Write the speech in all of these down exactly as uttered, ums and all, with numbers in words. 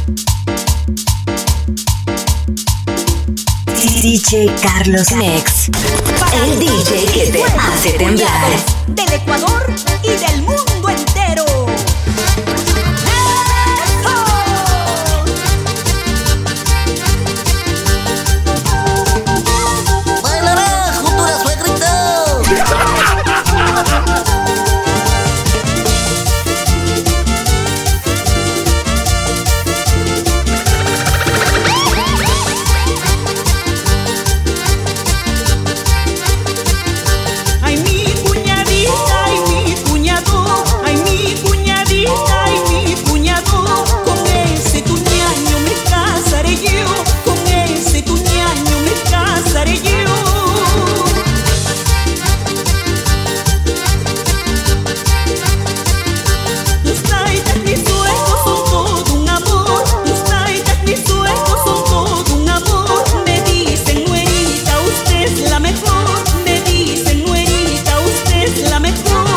D J Carlos Mix, el D J que te hace temblar. Del Ecuador y del mundo entero. ¡Bailará junto a la suegrita! Ay, mi cuñadita, ay, mi cuñado, ay, mi cuñadita, ay, mi cuñado. Con ese tu ñaño me casaré yo, con ese tu ñaño me casaré yo. Los taitas mis suegros son todo un amor, los taitas mis suegros son todo un amor. Me dicen nuerita, usted es la mejor, me dicen nuerita, usted es la mejor.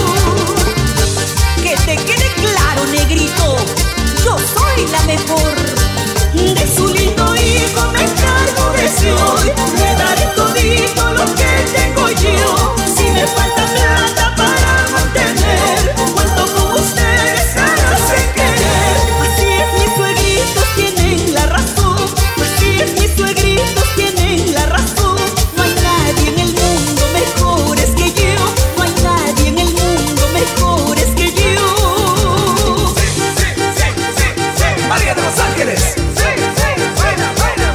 Que te quede claro, negrito, yo soy la mejor. De su lindo hijo me encargo de si hoy le daré todito lo que tengo yo. Si me falta plata para mantener, cuento con ustedes para sin querer. Así es, mis suegritos tienen la razón, así es, mis suegritos tienen la razón. No hay nadie en el mundo mejores que yo, no hay nadie en el mundo mejores que yo. Sí, sí, sí, sí, María de Los Ángeles. Sí, sí, buena, buena,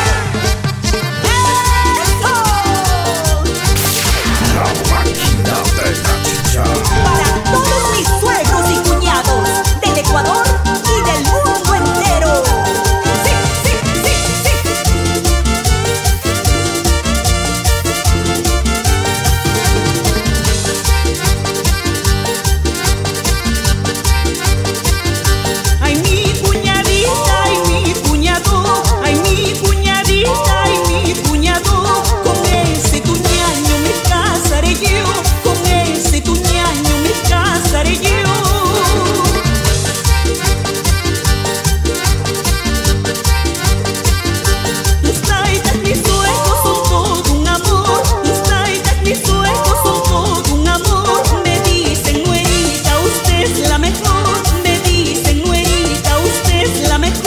¡Eso! la máquina de la chicha. Para todos mis suegros y cuñados del Ecuador y del mundo entero. Sí, sí, sí, Ay, mi cuñadita, ay, mi cuñado, ay, mi cuñadita, ay, mi cuñado. Con ese tu ñaño me casaré yo, con ese tu ñaño me casaré yo. Los taitas mis suegros son todo un amor, los taitas mis suegros son todo un amor. Me dicen nuerita, usted es la mejor, me dicen nuerita, usted es la mejor.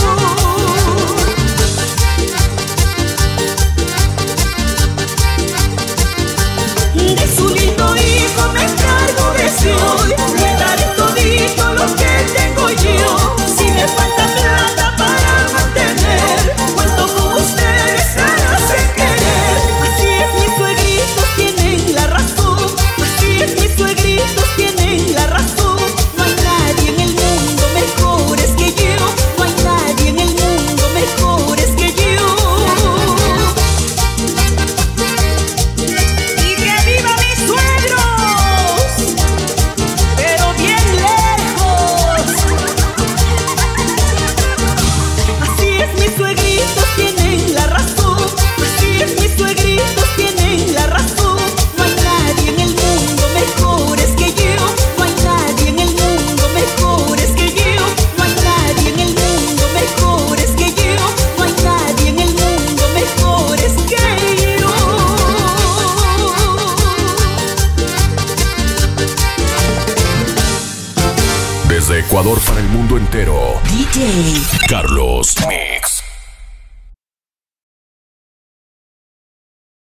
De su lindo hijo me encargo de si hoy le daré todito lo que tengo yo. Si me falta plata para mantener, cuento con ustedes para sin querer. Así es, mis suegritos tienen la razón, así es, mis suegritos tienen la razón. No hay nadie en el mundo mejores que yo, no hay nadie en el mundo mejores que yo. ¡Y que viva mis suegros! Pero bien lejos. Así es, mis suegritos tienen la razón, así es, mis suegritos tienen la razón. No hay nadie en el mundo mejores que yo, no hay nadie en el mundo mejores que yo, no hay nadie en el mundo mejores que yo, no hay nadie en el mundo mejores que yo. Desde Ecuador para el mundo entero, D J Carlos Mix.